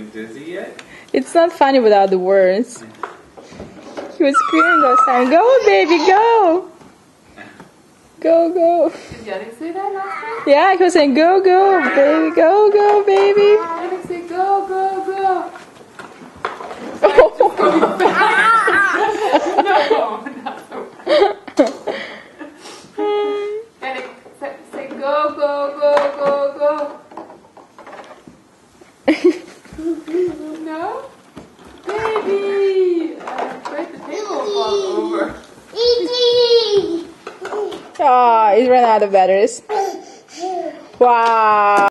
dizzy yet? It's not funny without the words. He was screaming those times. Go, baby, go! Go, go. Did Jannik say that last time? Yeah, he was saying, go, go, baby, go, go, baby. Jannik said, go, go, go. No, not so Jannik, say go, go, go, go, go. No? Baby! I'm afraid the table will fall over. Oh, he's run out of batteries. Wow.